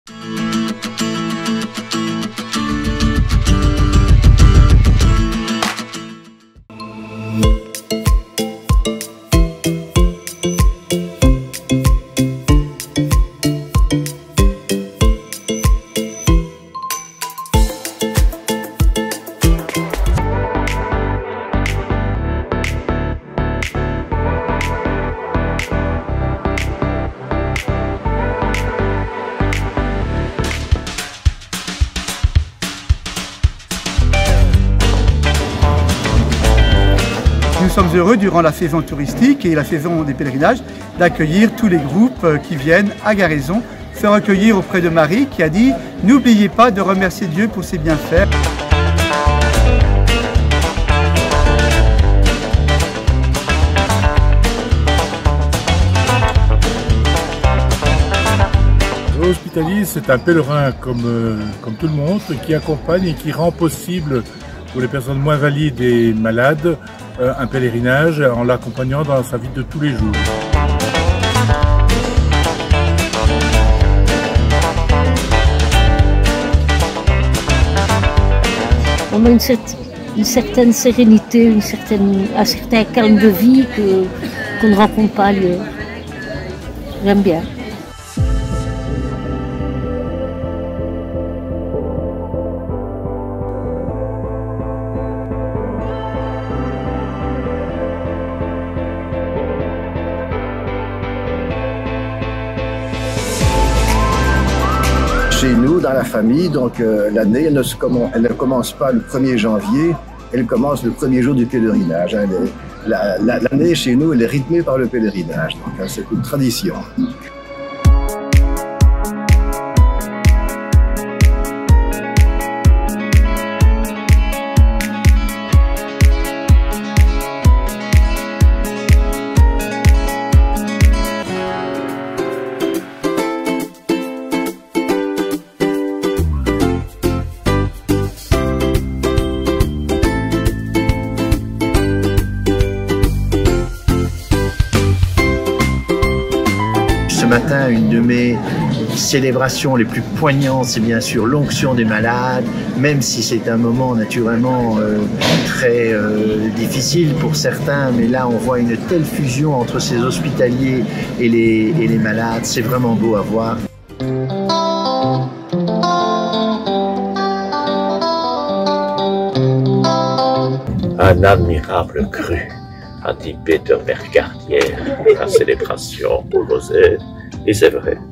Nous sommes heureux durant la saison touristique et la saison des pèlerinages d'accueillir tous les groupes qui viennent à Garaison se recueillir auprès de Marie qui a dit « N'oubliez pas de remercier Dieu pour ses bienfaits ». Hospitalier, c'est un pèlerin comme tout le monde qui accompagne et qui rend possible pour les personnes moins valides et malades un pèlerinage en l'accompagnant dans sa vie de tous les jours. On a une certaine sérénité, un certain calme de vie qu'on ne rencontre pas ailleurs. J'aime bien. Chez nous, dans la famille, donc l'année, elle ne commence pas le 1er janvier, elle commence le premier jour du pèlerinage. L'année, chez nous, elle est rythmée par le pèlerinage, donc c'est une tradition. Ce matin, une de mes célébrations les plus poignantes, c'est bien sûr l'onction des malades, même si c'est un moment naturellement très difficile pour certains, mais là on voit une telle fusion entre ces hospitaliers et les malades, c'est vraiment beau à voir. Un admirable cru, a dit Peter Bercardière, la célébration au Rosé, et c'est vrai.